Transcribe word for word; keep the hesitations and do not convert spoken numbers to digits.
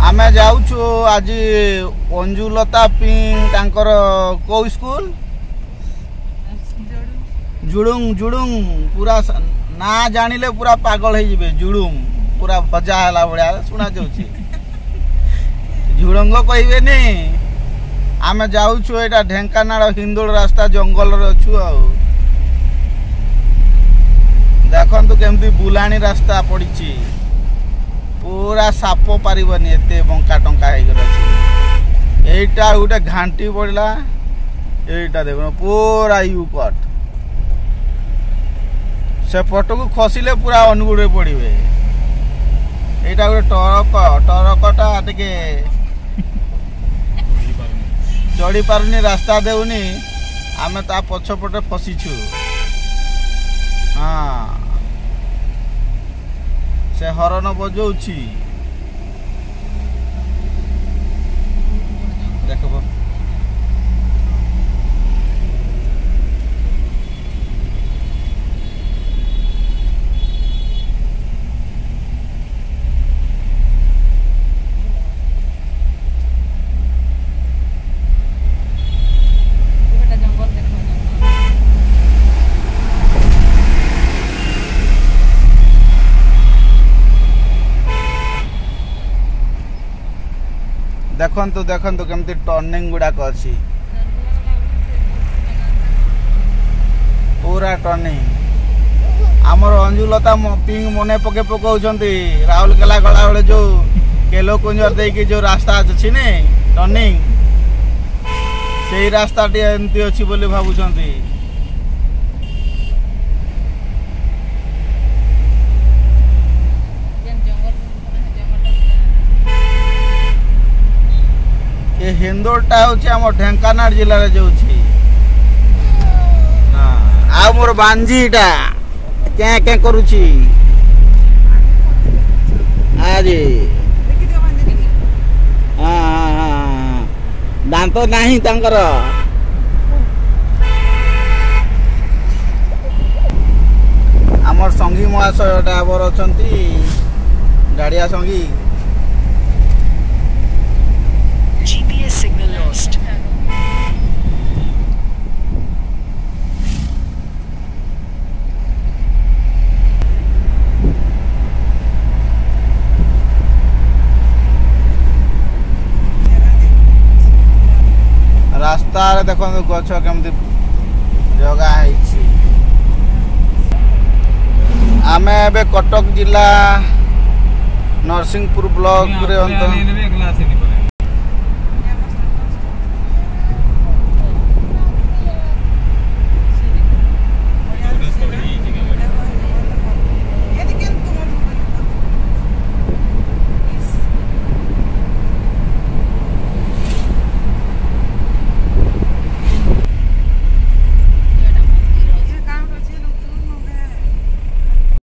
आमे जाऊछु आज अंजुलता पिंग तांकर को स्कूल जुड़ुंग जुड़ुंग पूरा ना जानिले पूरा पागल हो जिवे जुड़ुंग पूरा भजा हला बड़िया सुना जाउछि झुड़ंग कहबे नी आमे जाऊछु एटा ढेंकानाल हिंदोल रास्ता जंगल रे अछु आ देखंतु केमती बुलाणी रास्ता पड़िछि पूरा साप पारिबनी एते बंका टंका हे गरछि एटा उटे घांटी पड़ला एटा देखो पूरा यू कट से फोटो को खसिले पूरा अनुगुड़े पड़िबे एटा गोटे टरक टरकटा टिके चढ़ी पारुनी रास्ता देउनी आमे ता पछपटे फसीछु हाँ से हरण बजाउछि देखबो देखंतु देखंतु केमती टर्निंग गुड़ाक अच्छी पूरा टर्निंग आमर अंजुलता पिंग मने पके पकाउछंती राउरकेला गला बेले जो केलो कुंजर देकी जो रास्ता अछि ने टर्निंग सेही रास्ता टी एमती अछि बोली भाबुछंती ये हिंदोलटा होची हम ढेंकानाल जिला रे जाउची हां आ मोर बांजीटा के के करूची आरे देखि दियो बांजी हां हां दांत नाही तांकर हमर संगी महाशयटा आबर अछंती गाड़िया संगी G P S signal lost. रास्ता देखो गछ केमती जगह है आमे एबे कटक जिला नरसिंहपुर ब्लॉक रे अंत